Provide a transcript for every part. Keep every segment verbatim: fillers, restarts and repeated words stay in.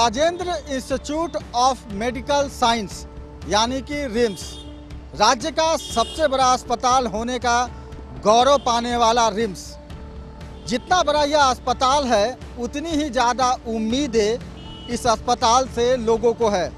Rajendra institute of medical science यानी कि RIMS, राज्य का सबसे बड़ा अस्पताल होने का गौरव पाने वाला रिम्स। जितना बड़ा यह अस्पताल है उतनी ही ज़्यादा उम्मीदें इस अस्पताल से लोगों को है।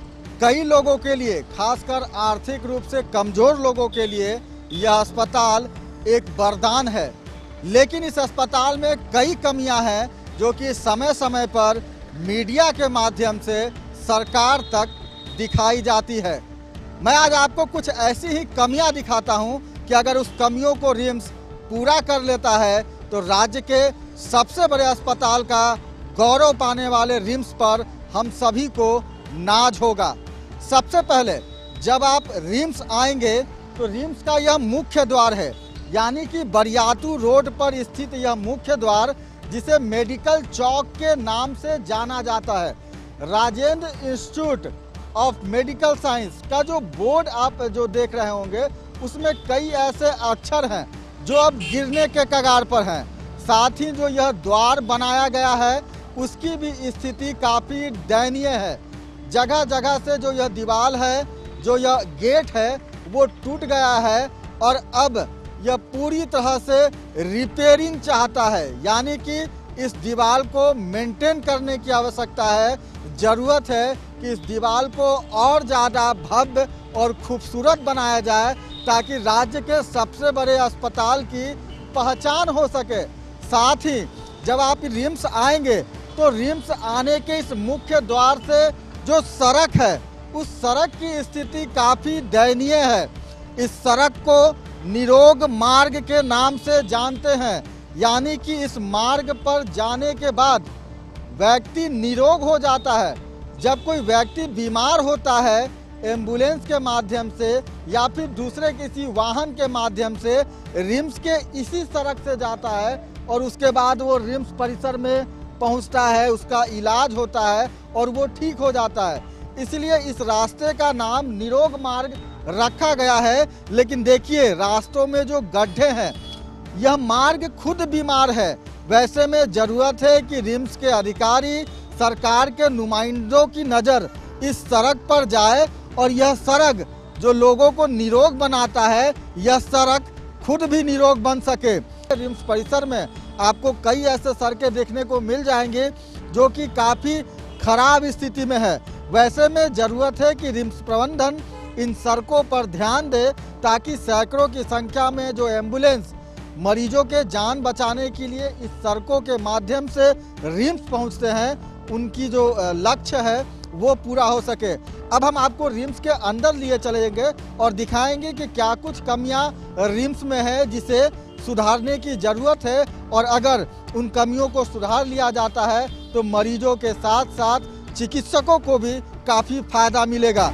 कई लोगों के लिए, खासकर आर्थिक रूप से कमज़ोर लोगों के लिए यह अस्पताल एक वरदान है। लेकिन इस अस्पताल में कई कमियां हैं जो कि समय समय पर मीडिया के माध्यम से सरकार तक दिखाई जाती है। मैं आज आपको कुछ ऐसी ही कमियां दिखाता हूं कि अगर उस कमियों को रिम्स पूरा कर लेता है तो राज्य के सबसे बड़े अस्पताल का गौरव पाने वाले रिम्स पर हम सभी को नाज होगा। सबसे पहले जब आप रिम्स आएंगे तो रिम्स का यह मुख्य द्वार है, यानी कि बरियातू रोड पर स्थित यह मुख्य द्वार, जिसे मेडिकल चौक के नाम से जाना जाता है। Rajendra institute of medical science का जो बोर्ड आप जो देख रहे होंगे उसमें कई ऐसे अक्षर हैं जो अब गिरने के कगार पर हैं। साथ ही जो यह द्वार बनाया गया है उसकी भी स्थिति काफ़ी दयनीय है। जगह जगह से जो यह दीवार है, जो यह गेट है, वो टूट गया है और अब यह पूरी तरह से रिपेयरिंग चाहता है, यानी कि इस दीवार को मेंटेन करने की आवश्यकता है। ज़रूरत है कि इस दीवार को और ज़्यादा भव्य और खूबसूरत बनाया जाए ताकि राज्य के सबसे बड़े अस्पताल की पहचान हो सके। साथ ही जब आप रिम्स आएंगे तो रिम्स आने के इस मुख्य द्वार से जो सड़क है उस सड़क की स्थिति काफ़ी दयनीय है। इस सड़क को निरोग मार्ग के नाम से जानते हैं, यानी कि इस मार्ग पर जाने के बाद व्यक्ति निरोग हो जाता है। जब कोई व्यक्ति बीमार होता है एम्बुलेंस के माध्यम से या फिर दूसरे किसी वाहन के माध्यम से रिम्स के इसी सड़क से जाता है और उसके बाद वो रिम्स परिसर में पहुंचता है, उसका इलाज होता है और वो ठीक हो जाता है। इसलिए इस रास्ते का नाम निरोग मार्ग रखा गया है। लेकिन देखिए रास्तों में जो गड्ढे हैं, यह मार्ग खुद बीमार है। वैसे में ज़रूरत है कि रिम्स के अधिकारी, सरकार के नुमाइंदों की नज़र इस सड़क पर जाए और यह सड़क जो लोगों को निरोग बनाता है, यह सड़क खुद भी निरोग बन सके। रिम्स परिसर में आपको कई ऐसे सड़कें देखने को मिल जाएंगे जो कि काफ़ी खराब स्थिति में है। वैसे में ज़रूरत है कि रिम्स प्रबंधन इन सड़कों पर ध्यान दे ताकि सैकड़ों की संख्या में जो एम्बुलेंस मरीजों के जान बचाने के लिए इस सड़कों के माध्यम से रिम्स पहुंचते हैं, उनकी जो लक्ष्य है वो पूरा हो सके। अब हम आपको रिम्स के अंदर लिए चलेंगे और दिखाएंगे कि क्या कुछ कमियां रिम्स में है जिसे सुधारने की ज़रूरत है, और अगर उन कमियों को सुधार लिया जाता है तो मरीजों के साथ साथ चिकित्सकों को भी काफ़ी फायदा मिलेगा।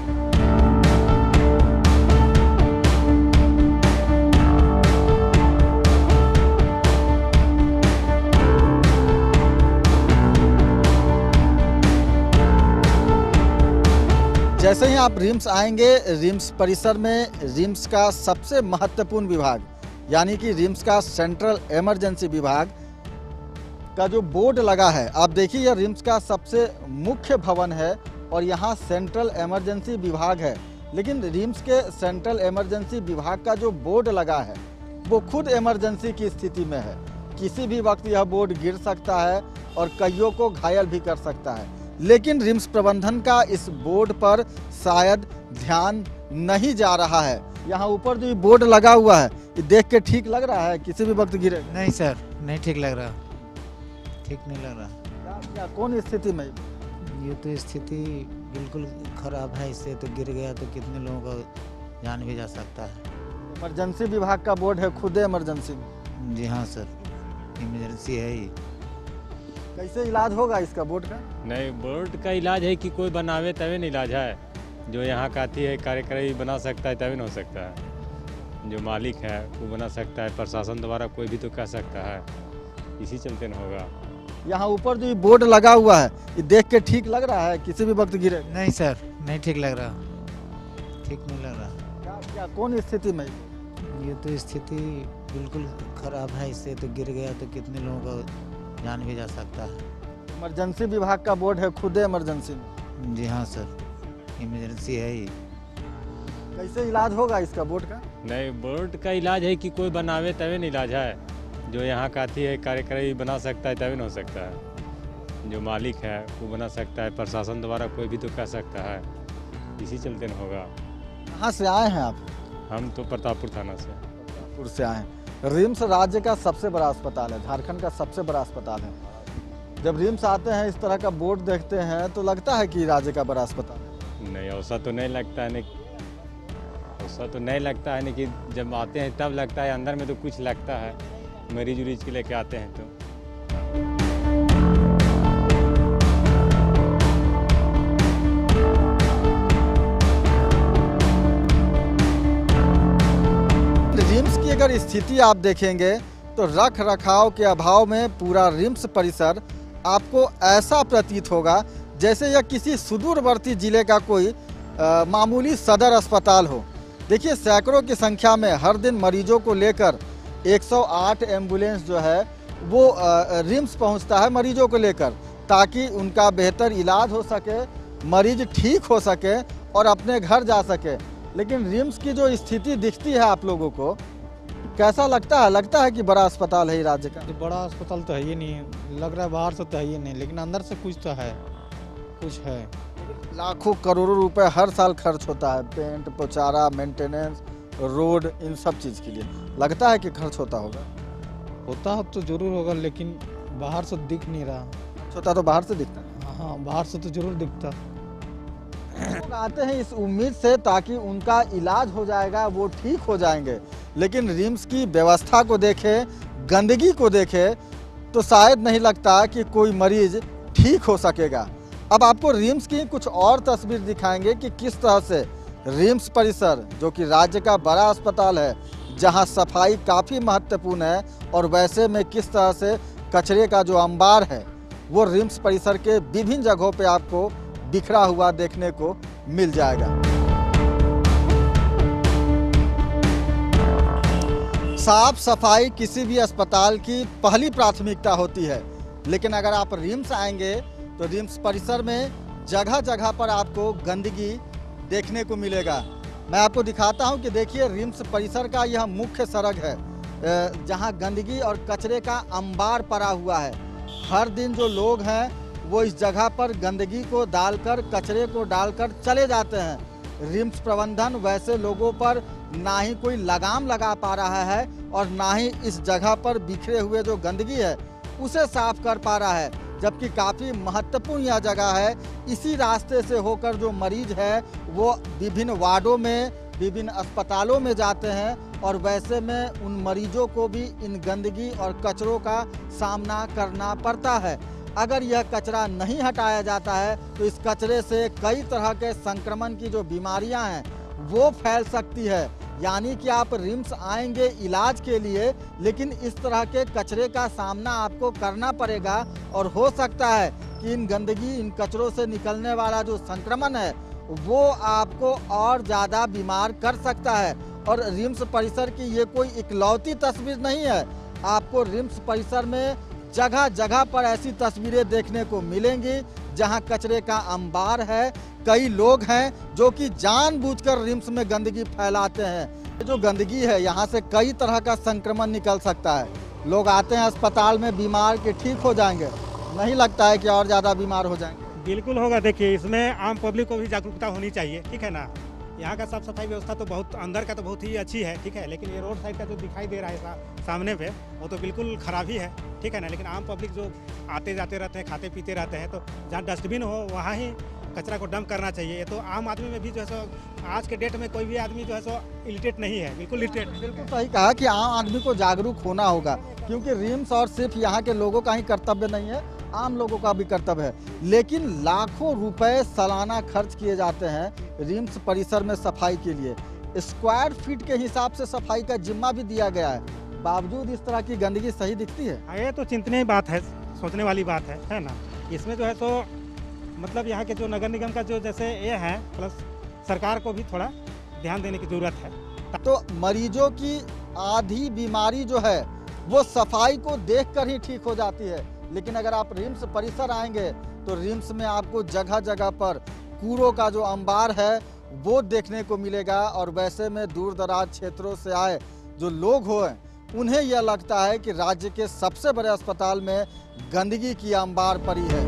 जैसे ही आप रिम्स आएंगे, रिम्स परिसर में रिम्स का सबसे महत्वपूर्ण विभाग यानी कि रिम्स का सेंट्रल इमरजेंसी विभाग का जो बोर्ड लगा है, आप देखिए यह रिम्स का सबसे मुख्य भवन है और यहाँ सेंट्रल इमरजेंसी विभाग है। लेकिन रिम्स के सेंट्रल इमरजेंसी विभाग का जो बोर्ड लगा है वो खुद इमरजेंसी की स्थिति में है। किसी भी वक्त यह बोर्ड गिर सकता है और कईयों को घायल भी कर सकता है। लेकिन रिम्स प्रबंधन का इस बोर्ड पर शायद ध्यान नहीं जा रहा है। यहाँ ऊपर जो बोर्ड लगा हुआ है ये देख के ठीक लग रहा है किसी भी वक्त गिरे? नहीं सर, नहीं ठीक लग रहा, ठीक नहीं लग रहा। क्या, क्या कौन स्थिति में? ये तो स्थिति बिल्कुल खराब है। इससे तो गिर गया तो कितने लोगों का जान भी जा सकता है। इमरजेंसी विभाग का बोर्ड है, खुद इमरजेंसी? जी हाँ सर, इमरजेंसी है ही। कैसे इलाज होगा इसका बोर्ड का? नहीं, बोर्ड का इलाज है कि कोई बनावे तभी न इलाज है। जो यहाँ का अथी है कार्यकारी बना सकता है तभी न हो सकता है। जो मालिक है वो बना सकता है, प्रशासन द्वारा कोई भी तो कर सकता है, इसी चलते न होगा। यहाँ ऊपर जो बोर्ड लगा हुआ है ये देख के ठीक लग रहा है किसी भी वक्त गिरे? नहीं सर, नहीं ठीक लग रहा, ठीक नहीं लग रहा। क्या, क्या कौन स्थिति में? ये तो स्थिति बिल्कुल खराब है। इससे तो गिर गया तो कितने लोगों का जान भी जा सकता है। इमरजेंसी विभाग का बोर्ड है, खुद इमरजेंसी में। जी हाँ सर, इमरजेंसी है ही। कैसे इलाज होगा इसका बोर्ड का? नहीं, बोर्ड का इलाज है कि कोई बनावे तभी न इलाज है। जो यहाँ का अथी है कार्यक्रम बना सकता है तभी न हो सकता है। जो मालिक है वो बना सकता है, प्रशासन द्वारा कोई भी तो कर सकता है, इसी चलते न होगा। कहाँ से आए हैं आप? हम तो प्रतापपुर थाना से। प्रतापपुर से आए हैं। रिम्स राज्य का सबसे बड़ा अस्पताल है, झारखंड का सबसे बड़ा अस्पताल है। जब रिम्स आते हैं, इस तरह का बोर्ड देखते हैं तो लगता है कि राज्य का बड़ा अस्पताल है। नहीं, ऐसा तो नहीं लगता है, नहीं ऐसा तो नहीं लगता है, नहीं कि जब आते हैं तब लगता है, अंदर में तो कुछ लगता है। मरीज उरीज के लेके आते हैं तो रिम्स की अगर स्थिति आप देखेंगे तो रख रखाव के अभाव में पूरा रिम्स परिसर आपको ऐसा प्रतीत होगा जैसे यह किसी सुदूरवर्ती जिले का कोई आ, मामूली सदर अस्पताल हो। देखिए, सैकड़ों की संख्या में हर दिन मरीजों को लेकर एक सौ आठ एम्बुलेंस जो है वो आ, रिम्स पहुंचता है मरीजों को लेकर, ताकि उनका बेहतर इलाज हो सके, मरीज ठीक हो सके और अपने घर जा सके। लेकिन रिम्स की जो स्थिति दिखती है आप लोगों को, कैसा लगता है? लगता है कि बड़ा अस्पताल है ये राज्य का? तो बड़ा अस्पताल तो है ही नहीं है, लग रहा है बाहर से तो है ही नहीं, लेकिन अंदर से कुछ तो है, कुछ है। लाखों करोड़ों रुपए हर साल खर्च होता है, पेंट, पोचारा, मेंटेनेंस, रोड, इन सब चीज़ के लिए। लगता है कि खर्च होता होगा? होता हो तो जरूर होगा, लेकिन बाहर से दिख नहीं रहा। खर्च होता तो बाहर से दिखता है। हाँ, बाहर से तो जरूर दिखता। लोग आते हैं इस उम्मीद से ताकि उनका इलाज हो जाएगा, वो ठीक हो जाएंगे। लेकिन रिम्स की व्यवस्था को देखें, गंदगी को देखें तो शायद नहीं लगता कि कोई मरीज ठीक हो सकेगा। अब आपको रिम्स की कुछ और तस्वीर दिखाएंगे कि किस तरह से रिम्स परिसर, जो कि राज्य का बड़ा अस्पताल है, जहां सफाई काफ़ी महत्वपूर्ण है, और वैसे में किस तरह से कचरे का जो अंबार है वो रिम्स परिसर के विभिन्न जगहों पे आपको बिखरा हुआ देखने को मिल जाएगा। साफ सफाई किसी भी अस्पताल की पहली प्राथमिकता होती है, लेकिन अगर आप रिम्स आएंगे तो रिम्स परिसर में जगह जगह पर आपको गंदगी देखने को मिलेगा। मैं आपको दिखाता हूं कि देखिए, रिम्स परिसर का यह मुख्य सड़क है जहां गंदगी और कचरे का अंबार पड़ा हुआ है। हर दिन जो लोग हैं वो इस जगह पर गंदगी को डालकर, कचरे को डालकर चले जाते हैं। रिम्स प्रबंधन वैसे लोगों पर ना ही कोई लगाम लगा पा रहा है और ना ही इस जगह पर बिखरे हुए जो गंदगी है उसे साफ कर पा रहा है, जबकि काफ़ी महत्वपूर्ण यह जगह है। इसी रास्ते से होकर जो मरीज है वो विभिन्न वार्डों में, विभिन्न अस्पतालों में जाते हैं, और वैसे में उन मरीजों को भी इन गंदगी और कचरों का सामना करना पड़ता है। अगर यह कचरा नहीं हटाया जाता है तो इस कचरे से कई तरह के संक्रमण की जो बीमारियां हैं वो फैल सकती है। यानी कि आप रिम्स आएंगे इलाज के लिए, लेकिन इस तरह के कचरे का सामना आपको करना पड़ेगा, और हो सकता है कि इन गंदगी, इन कचरों से निकलने वाला जो संक्रमण है वो आपको और ज़्यादा बीमार कर सकता है। और रिम्स परिसर की ये कोई इकलौती तस्वीर नहीं है, आपको रिम्स परिसर में जगह जगह पर ऐसी तस्वीरें देखने को मिलेंगी जहां कचरे का अंबार है। कई लोग हैं जो कि जानबूझकर रिम्स में गंदगी फैलाते हैं। जो गंदगी है, यहाँ से कई तरह का संक्रमण निकल सकता है। लोग आते हैं अस्पताल में बीमार के ठीक हो जाएंगे, नहीं लगता है कि और ज़्यादा बीमार हो जाएंगे? बिल्कुल होगा। देखिए, इसमें आम पब्लिक को भी जागरूकता होनी चाहिए, ठीक है ना। यहाँ का साफ सफाई व्यवस्था तो बहुत, अंदर का तो बहुत ही अच्छी है, ठीक है, लेकिन ये रोड साइड का जो दिखाई दे रहा है सा, सामने पे, वो तो बिल्कुल खराब ही है, ठीक है ना। लेकिन आम पब्लिक जो आते जाते रहते हैं, खाते पीते रहते हैं, तो जहाँ डस्टबिन हो वहाँ ही कचरा को डंप करना चाहिए। ये तो आम आदमी में भी जो है सो, आज के डेट में कोई भी आदमी जो है सो इलिटेट नहीं है, बिल्कुल इलिटेट। बिल्कुल सही कहा कि आम आदमी को जागरूक होना होगा, क्योंकि रिम्स और सिर्फ यहाँ के लोगों का ही कर्तव्य नहीं है, आम लोगों का भी कर्तव्य है। लेकिन लाखों रुपए सालाना खर्च किए जाते हैं रिम्स परिसर में सफाई के लिए। स्क्वायर फीट के हिसाब से सफाई का जिम्मा भी दिया गया है, बावजूद इस तरह की गंदगी सही दिखती है। ये तो चिंतनीय बात है, सोचने वाली बात है, है ना। इसमें जो है तो मतलब यहाँ के जो नगर निगम का जो जैसे ये है, प्लस सरकार को भी थोड़ा ध्यान देने की जरूरत है। तो मरीजों की आधी बीमारी जो है वो सफाई को देखकर ही ठीक हो जाती है। लेकिन अगर आप रिम्स परिसर आएंगे तो रिम्स में आपको जगह जगह पर कूड़ों का जो अंबार है वो देखने को मिलेगा। और वैसे में दूर दराज क्षेत्रों से आए जो लोग हो उन्हें यह लगता है कि राज्य के सबसे बड़े अस्पताल में गंदगी की अंबार पड़ी है।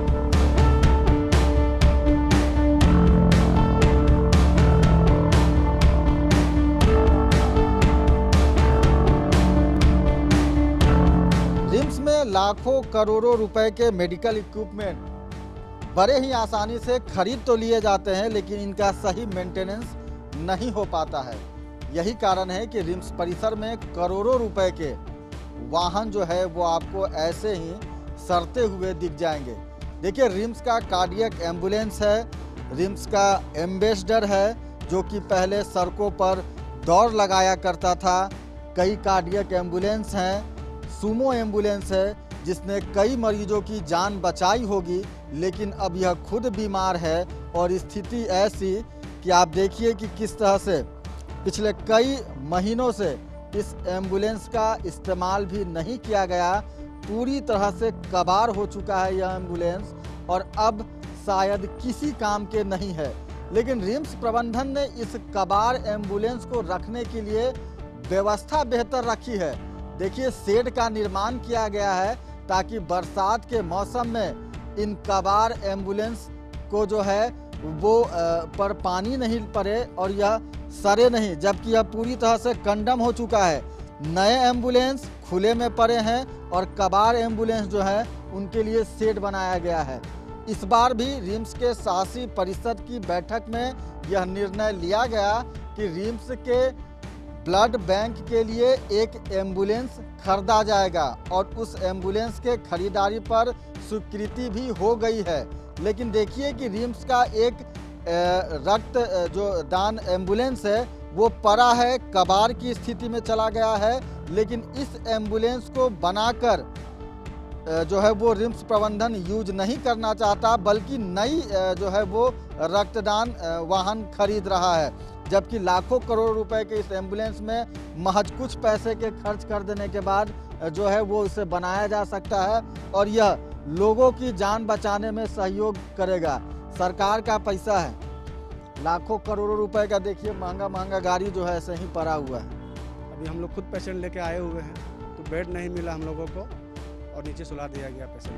रिम्स में लाखों करोड़ों रुपए के मेडिकल इक्विपमेंट बड़े ही आसानी से खरीद तो लिए जाते हैं, लेकिन इनका सही मेंटेनेंस नहीं हो पाता है। यही कारण है कि रिम्स परिसर में करोड़ों रुपए के वाहन जो है वो आपको ऐसे ही सड़ते हुए दिख जाएंगे। देखिए, रिम्स का कार्डियक एम्बुलेंस है, रिम्स का एम्बेसडर है जो कि पहले सड़कों पर दौड़ लगाया करता था। कई कार्डियक एम्बुलेंस हैं, सुमो एम्बुलेंस है जिसने कई मरीजों की जान बचाई होगी, लेकिन अब यह खुद बीमार है। और स्थिति ऐसी कि आप देखिए कि किस तरह से पिछले कई महीनों से इस एम्बुलेंस का इस्तेमाल भी नहीं किया गया। पूरी तरह से कबाड़ हो चुका है यह एम्बुलेंस और अब शायद किसी काम के नहीं है। लेकिन रिम्स प्रबंधन ने इस कबाड़ एम्बुलेंस को रखने के लिए व्यवस्था बेहतर रखी है। देखिए, शेड का निर्माण किया गया है ताकि बरसात के मौसम में इन कबाड़ एम्बुलेंस को जो है वो पर पानी नहीं पड़े और यह सड़े नहीं, जबकि यह पूरी तरह से कंडम हो चुका है। नए एम्बुलेंस खुले में पड़े हैं और कबाड़ एम्बुलेंस जो है उनके लिए शेड बनाया गया है। इस बार भी रिम्स के शासी परिषद की बैठक में यह निर्णय लिया गया कि रिम्स के ब्लड बैंक के लिए एक एम्बुलेंस खरीदा जाएगा और उस एम्बुलेंस के खरीदारी पर स्वीकृति भी हो गई है। लेकिन देखिए कि रिम्स का एक रक्त जो दान एम्बुलेंस है वो पड़ा है, कबाड़ की स्थिति में चला गया है। लेकिन इस एम्बुलेंस को बनाकर जो है वो रिम्स प्रबंधन यूज नहीं करना चाहता, बल्कि नई जो है वो रक्तदान वाहन खरीद रहा है। जबकि लाखों करोड़ रुपए के इस एम्बुलेंस में महज कुछ पैसे के खर्च कर देने के बाद जो है वो इसे बनाया जा सकता है और यह लोगों की जान बचाने में सहयोग करेगा। सरकार का पैसा है, लाखों करोड़ों रुपए का। देखिए, महंगा महंगा गाड़ी जो है ऐसे ही पड़ा हुआ है। अभी हम लोग खुद पेशेंट लेके आए हुए हैं तो बेड नहीं मिला हम लोगों को और नीचे सुला दिया गया पेशेंट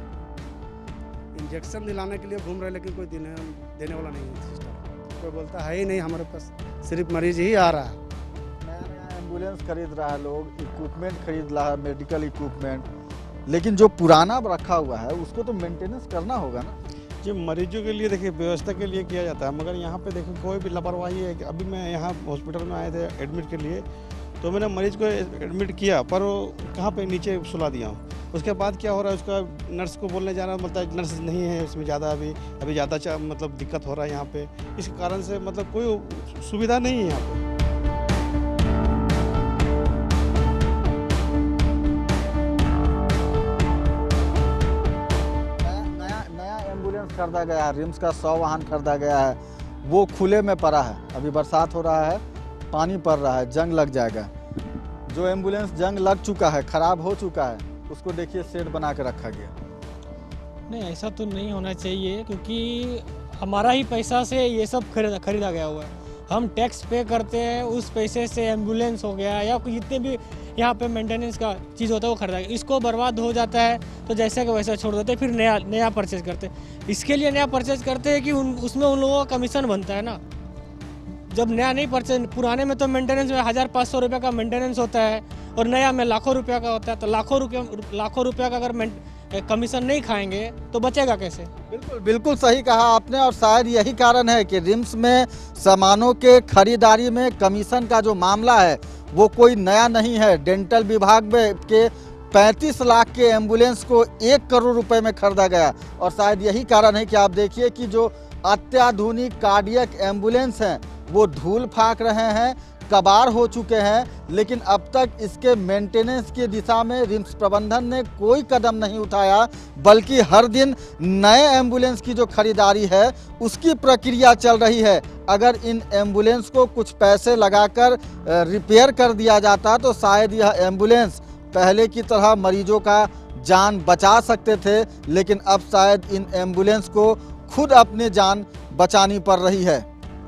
को। इंजेक्शन दिलाने के लिए घूम रहे, लेकिन कोई देने देने वाला नहीं है सिस्टम। कोई बोलता है ही नहीं हमारे पास, सिर्फ मरीज ही आ रहा है। नया नया एम्बुलेंस खरीद रहा है, लोग इक्विपमेंट खरीद रहा है, मेडिकल इक्विपमेंट, लेकिन जो पुराना रखा हुआ है उसको तो मेंटेनेंस करना होगा ना। जो मरीजों के लिए देखिए व्यवस्था के लिए किया जाता है, मगर यहाँ पे देखो कोई भी लापरवाही है। अभी मैं यहाँ हॉस्पिटल में आए थे एडमिट के लिए, तो मैंने मरीज को एडमिट किया पर वो कहाँ पे नीचे सुला दिया हूँ। उसके बाद क्या हो रहा है, उसका नर्स को बोलने जा रहा है, मतलब नर्स नहीं है इसमें ज़्यादा, अभी अभी ज़्यादा मतलब दिक्कत हो रहा है यहाँ पे। इस कारण से मतलब कोई सुविधा नहीं है यहाँ पे। नया नया एम्बुलेंस खरीदा गया है, रिम्स का सौ वाहन खरीदा गया है, वो खुले में पड़ा है। अभी बरसात हो रहा है, पानी पड़ रहा है, जंग लग जाएगा। जो एम्बुलेंस जंग लग चुका है, खराब हो चुका है, उसको देखिए शेड बना के रखा गया। नहीं, ऐसा तो नहीं होना चाहिए, क्योंकि हमारा ही पैसा से ये सब खरीदा खरीदा गया हुआ है। हम टैक्स पे करते हैं, उस पैसे से एम्बुलेंस हो गया या जितने भी यहाँ पे मेंटेनेंस का चीज़ होता है वो खरीदा गया। इसको बर्बाद हो जाता है तो जैसे कि वैसा छोड़ देते हैं, फिर नया नया परचेज करते हैं। इसके लिए नया परचेज करते हैं कि उन उसमें उन लोगों का कमीशन बनता है ना। जब नया नहीं परचेज, पुराने में तो मेंटेनेंस में हज़ार पाँच सौ रुपये का मेंटेनेंस होता है और नया में लाखों रुपया का होता है, तो लाखों रुपये लाखों रुपया का अगर कमीशन नहीं खाएंगे तो बचेगा कैसे। बिल्कुल बिल्कुल सही कहा आपने, और शायद यही कारण है कि रिम्स में सामानों के खरीदारी में कमीशन का जो मामला है वो कोई नया नहीं है। डेंटल विभाग में के पैंतीस लाख के एम्बुलेंस को एक करोड़ रुपए में खरीदा गया, और शायद यही कारण है कि आप देखिए कि जो अत्याधुनिक कार्डियक एम्बुलेंस हैं वो धूल फाक रहे हैं, कबाड़ हो चुके हैं, लेकिन अब तक इसके मेंटेनेंस की दिशा में रिम्स प्रबंधन ने कोई कदम नहीं उठाया, बल्कि हर दिन नए एम्बुलेंस की जो खरीदारी है उसकी प्रक्रिया चल रही है। अगर इन एम्बुलेंस को कुछ पैसे लगाकर रिपेयर कर दिया जाता तो शायद यह एम्बुलेंस पहले की तरह मरीजों का जान बचा सकते थे, लेकिन अब शायद इन एम्बुलेंस को खुद अपनी जान बचानी पड़ रही है।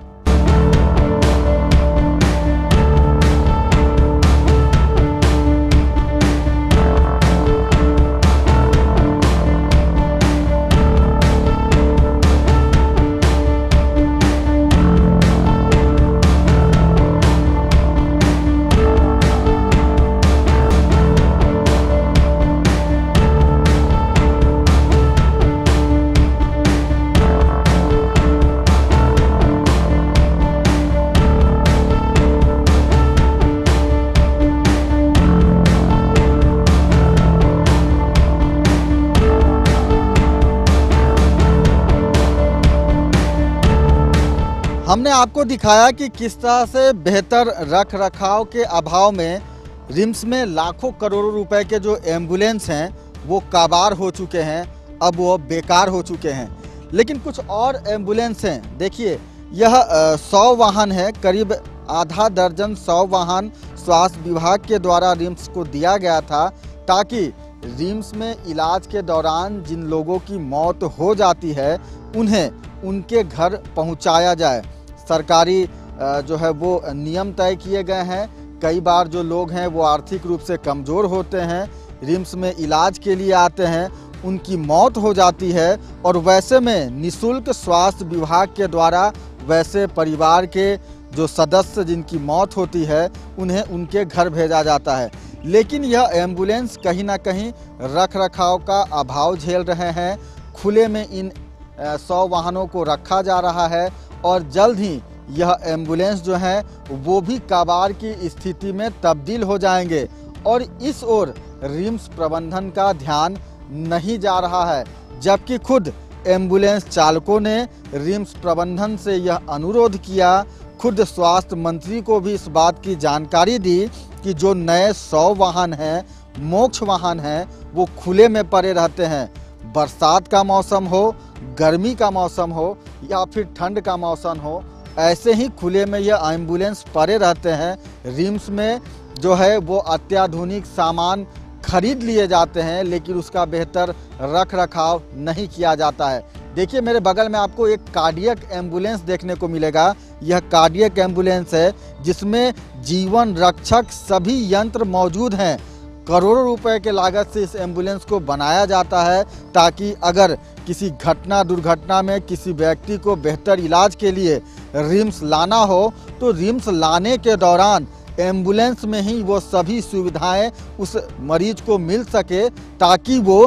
हमने आपको दिखाया कि किस तरह से बेहतर रख रखाव के अभाव में रिम्स में लाखों करोड़ों रुपए के जो एम्बुलेंस हैं वो काबार हो चुके हैं, अब वो बेकार हो चुके हैं। लेकिन कुछ और एम्बुलेंस हैं, देखिए यह सौ वाहन है, करीब आधा दर्जन सौ वाहन स्वास्थ्य विभाग के द्वारा रिम्स को दिया गया था ताकि रिम्स में इलाज के दौरान जिन लोगों की मौत हो जाती है उन्हें उनके घर पहुंचाया जाए। सरकारी जो है वो नियम तय किए गए हैं। कई बार जो लोग हैं वो आर्थिक रूप से कमज़ोर होते हैं, रिम्स में इलाज के लिए आते हैं, उनकी मौत हो जाती है और वैसे में निःशुल्क स्वास्थ्य विभाग के द्वारा वैसे परिवार के जो सदस्य जिनकी मौत होती है उन्हें उनके घर भेजा जाता है। लेकिन यह एम्बुलेंस कहीं ना कहीं रख रखाव का अभाव झेल रहे हैं। खुले में इन सौ वाहनों को रखा जा रहा है और जल्द ही यह एम्बुलेंस जो है वो भी काबार की स्थिति में तब्दील हो जाएंगे और इस ओर रिम्स प्रबंधन का ध्यान नहीं जा रहा है। जबकि खुद एम्बुलेंस चालकों ने रिम्स प्रबंधन से यह अनुरोध किया, खुद स्वास्थ्य मंत्री को भी इस बात की जानकारी दी कि जो नए सौ वाहन हैं, मोक्ष वाहन हैं, वो खुले में पड़े रहते हैं। बरसात का मौसम हो, गर्मी का मौसम हो या फिर ठंड का मौसम हो, ऐसे ही खुले में यह एम्बुलेंस पड़े रहते हैं। रिम्स में जो है वो अत्याधुनिक सामान खरीद लिए जाते हैं लेकिन उसका बेहतर रख रखाव नहीं किया जाता है। देखिए मेरे बगल में आपको एक कार्डियक एम्बुलेंस देखने को मिलेगा। यह कार्डियक एम्बुलेंस है जिसमें जीवन रक्षक सभी यंत्र मौजूद हैं। करोड़ों रुपए के लागत से इस एम्बुलेंस को बनाया जाता है ताकि अगर किसी घटना दुर्घटना में किसी व्यक्ति को बेहतर इलाज के लिए रिम्स लाना हो तो रिम्स लाने के दौरान एम्बुलेंस में ही वो सभी सुविधाएं उस मरीज को मिल सके ताकि वो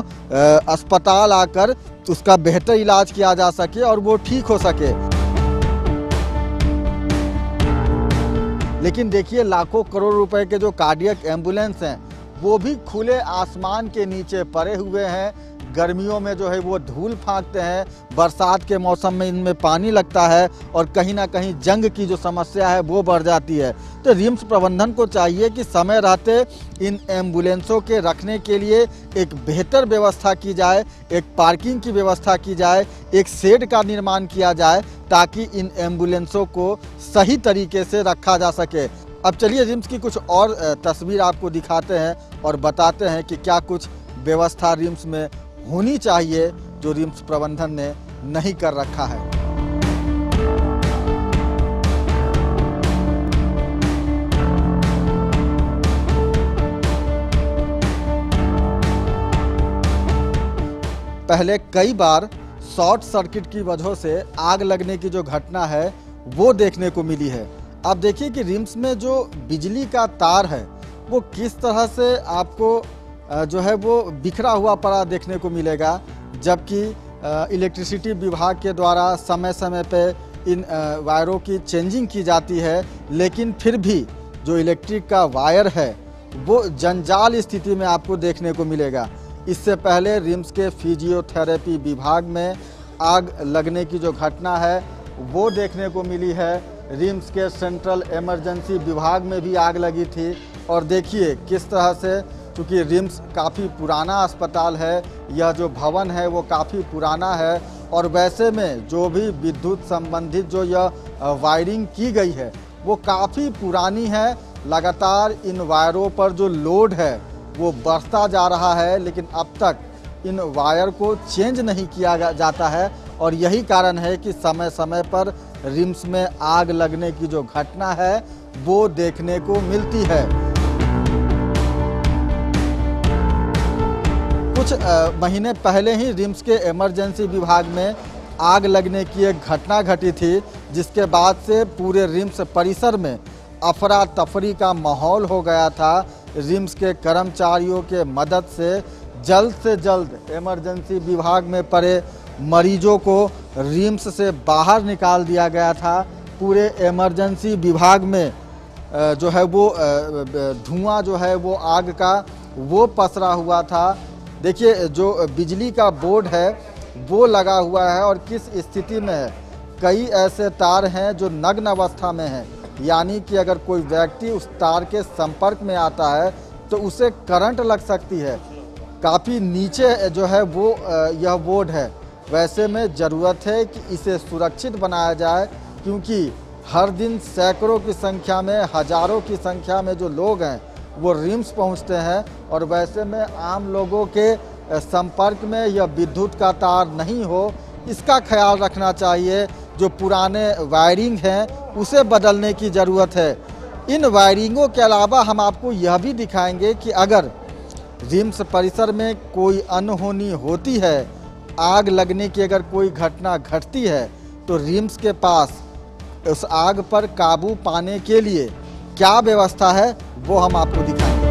अस्पताल आकर उसका बेहतर इलाज किया जा सके और वो ठीक हो सके। लेकिन देखिए लाखों करोड़ रुपए के जो कार्डियक एम्बुलेंस हैं वो भी खुले आसमान के नीचे पड़े हुए हैं। गर्मियों में जो है वो धूल फाँकते हैं, बरसात के मौसम में इनमें पानी लगता है और कहीं ना कहीं जंग की जो समस्या है वो बढ़ जाती है। तो रिम्स प्रबंधन को चाहिए कि समय रहते इन एम्बुलेंसों के रखने के लिए एक बेहतर व्यवस्था की जाए, एक पार्किंग की व्यवस्था की जाए, एक शेड का निर्माण किया जाए ताकि इन एम्बुलेंसों को सही तरीके से रखा जा सके। अब चलिए रिम्स की कुछ और तस्वीर आपको दिखाते हैं और बताते हैं कि क्या कुछ व्यवस्था रिम्स में होनी चाहिए जो रिम्स प्रबंधन ने नहीं कर रखा है। पहले कई बार शॉर्ट सर्किट की वजह से आग लगने की जो घटना है वो देखने को मिली है। अब देखिए कि रिम्स में जो बिजली का तार है वो किस तरह से आपको जो है वो बिखरा हुआ पड़ा देखने को मिलेगा, जबकि इलेक्ट्रिसिटी विभाग के द्वारा समय समय पे इन वायरों की चेंजिंग की जाती है, लेकिन फिर भी जो इलेक्ट्रिक का वायर है वो जंजाल स्थिति में आपको देखने को मिलेगा। इससे पहले रिम्स के फिजियोथेरेपी विभाग में आग लगने की जो घटना है वो देखने को मिली है। रिम्स के सेंट्रल इमरजेंसी विभाग में भी आग लगी थी और देखिए किस तरह से, क्योंकि रिम्स काफ़ी पुराना अस्पताल है, यह जो भवन है वो काफ़ी पुराना है और वैसे में जो भी विद्युत संबंधित जो यह वायरिंग की गई है वो काफ़ी पुरानी है। लगातार इन वायरों पर जो लोड है वो बढ़ता जा रहा है, लेकिन अब तक इन वायर को चेंज नहीं किया जाता है और यही कारण है कि समय समय पर रिम्स में आग लगने की जो घटना है वो देखने को मिलती है। कुछ महीने पहले ही रिम्स के इमरजेंसी विभाग में आग लगने की एक घटना घटी थी, जिसके बाद से पूरे रिम्स परिसर में अफरा तफरी का माहौल हो गया था। रिम्स के कर्मचारियों के मदद से जल्द से जल्द इमरजेंसी विभाग में पड़े मरीजों को रिम्स से बाहर निकाल दिया गया था। पूरे इमरजेंसी विभाग में जो है वो धुआं जो है वो आग का वो पसरा हुआ था। देखिए, जो बिजली का बोर्ड है वो लगा हुआ है और किस स्थिति में है। कई ऐसे तार हैं जो नग्न अवस्था में हैं, यानी कि अगर कोई व्यक्ति उस तार के संपर्क में आता है तो उसे करंट लग सकती है। काफ़ी नीचे जो है वो यह बोर्ड है। वैसे में ज़रूरत है कि इसे सुरक्षित बनाया जाए, क्योंकि हर दिन सैकड़ों की संख्या में, हज़ारों की संख्या में जो लोग हैं वो रिम्स पहुंचते हैं और वैसे में आम लोगों के संपर्क में यह विद्युत का तार नहीं हो, इसका ख्याल रखना चाहिए। जो पुराने वायरिंग हैं उसे बदलने की ज़रूरत है। इन वायरिंगों के अलावा हम आपको यह भी दिखाएंगे कि अगर रिम्स परिसर में कोई अनहोनी होती है, आग लगने की अगर कोई घटना घटती है, तो रिम्स के पास उस आग पर काबू पाने के लिए क्या व्यवस्था है वो हम आपको दिखाएंगे।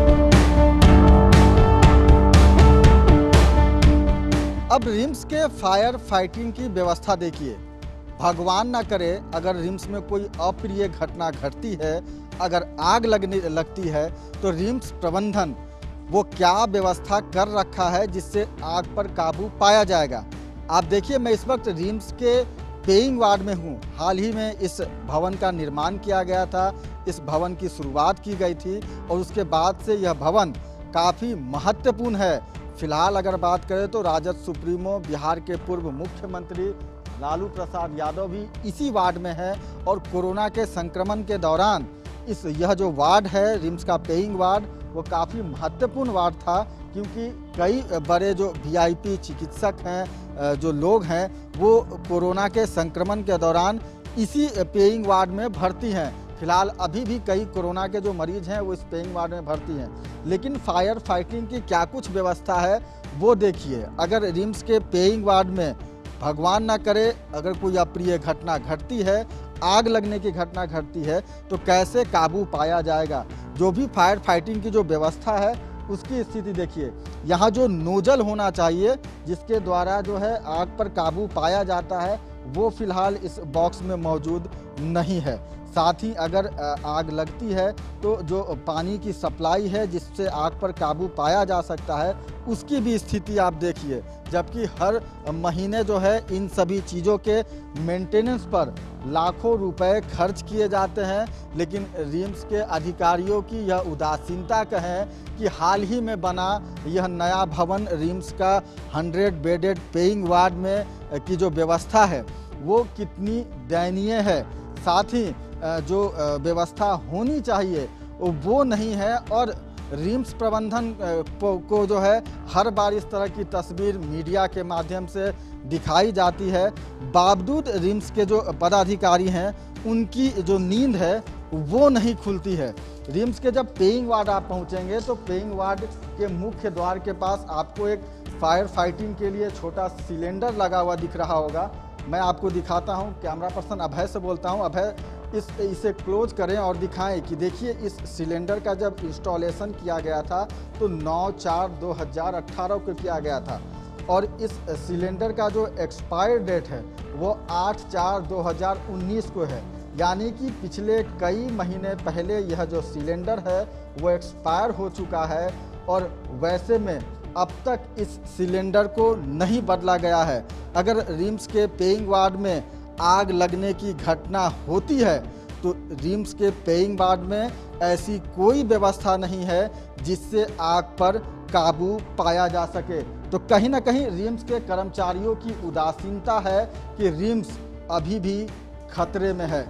अब रिम्स के फायर फाइटिंग की व्यवस्था देखिए। भगवान ना करे अगर रिम्स में कोई अप्रिय घटना घटती है, अगर आग लगने लगती है, तो रिम्स प्रबंधन वो क्या व्यवस्था कर रखा है जिससे आग पर काबू पाया जाएगा। आप देखिए, मैं इस वक्त रिम्स के पेइंग वार्ड में हूँ। हाल ही में इस भवन का निर्माण किया गया था, इस भवन की शुरुआत की गई थी और उसके बाद से यह भवन काफ़ी महत्वपूर्ण है। फिलहाल अगर बात करें तो राजद सुप्रीमो बिहार के पूर्व मुख्यमंत्री लालू प्रसाद यादव भी इसी वार्ड में है और कोरोना के संक्रमण के दौरान इस यह जो वार्ड है रिम्स का पेइंग वार्ड वो काफ़ी महत्वपूर्ण वार्ड था, क्योंकि कई बड़े जो वीआईपी चिकित्सक हैं, जो लोग हैं, वो कोरोना के संक्रमण के दौरान इसी पेइंग वार्ड में भर्ती हैं। फिलहाल अभी भी कई कोरोना के जो मरीज हैं वो इस पेइंग वार्ड में भर्ती हैं, लेकिन फायर फाइटिंग की क्या कुछ व्यवस्था है वो देखिए। अगर रिम्स के पेइंग वार्ड में भगवान ना करे अगर कोई अप्रिय घटना घटती है, आग लगने की घटना घटती है, तो कैसे काबू पाया जाएगा। जो भी फायर फाइटिंग की जो व्यवस्था है उसकी स्थिति देखिए। यहाँ जो नोजल होना चाहिए जिसके द्वारा जो है आग पर काबू पाया जाता है वो फिलहाल इस बॉक्स में मौजूद नहीं है। साथ ही अगर आग लगती है तो जो पानी की सप्लाई है जिससे आग पर काबू पाया जा सकता है उसकी भी स्थिति आप देखिए। जबकि हर महीने जो है इन सभी चीज़ों के मेंटेनेंस पर लाखों रुपए खर्च किए जाते हैं, लेकिन रिम्स के अधिकारियों की यह उदासीनता कहें कि हाल ही में बना यह नया भवन रिम्स का हंड्रेड बेडेड पेइंग वार्ड में की जो व्यवस्था है वो कितनी दयनीय है। साथ ही जो व्यवस्था होनी चाहिए वो नहीं है और रिम्स प्रबंधन को जो है हर बार इस तरह की तस्वीर मीडिया के माध्यम से दिखाई जाती है। बावजूद रिम्स के जो पदाधिकारी हैं उनकी जो नींद है वो नहीं खुलती है। रिम्स के जब पेइंग वार्ड आप पहुंचेंगे तो पेइंग वार्ड के मुख्य द्वार के पास आपको एक फायर फाइटिंग के लिए छोटा सिलेंडर लगा हुआ दिख रहा होगा। मैं आपको दिखाता हूं, कैमरा पर्सन अभय से बोलता हूं। अभय, इस इसे क्लोज करें और दिखाएं कि देखिए इस सिलेंडर का जब इंस्टॉलेशन किया गया था तो नौ चार दो हज़ार अट्ठारह को किया गया था और इस सिलेंडर का जो एक्सपायर डेट है वो आठ चार दो हज़ार उन्नीस को है। यानी कि पिछले कई महीने पहले यह जो सिलेंडर है वो एक्सपायर हो चुका है और वैसे में अब तक इस सिलेंडर को नहीं बदला गया है। अगर रिम्स के पेइंग वार्ड में आग लगने की घटना होती है तो रिम्स के पेइंग वार्ड में ऐसी कोई व्यवस्था नहीं है जिससे आग पर काबू पाया जा सके। तो कहीं ना कहीं रिम्स के कर्मचारियों की उदासीनता है कि रिम्स अभी भी खतरे में है।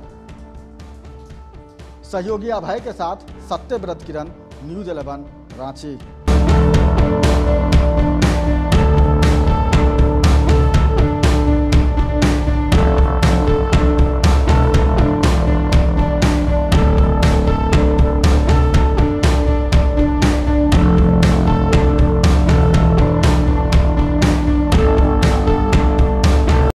सहयोगी अभय के साथ सत्यव्रत किरण, न्यूज़ इलेवन, रांची। है।